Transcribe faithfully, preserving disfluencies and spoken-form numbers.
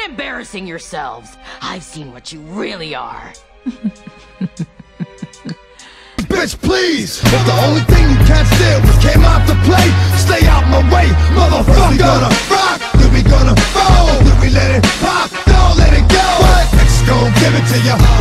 Quit embarrassing yourselves. I've seen what you really are. Bitch, please! The only thing you can't steal was came out to play. Stay out my way, motherfucker! We gonna rock, then we gonna roll. Then we let it pop, don't let it go. What? X gon' give it to ya.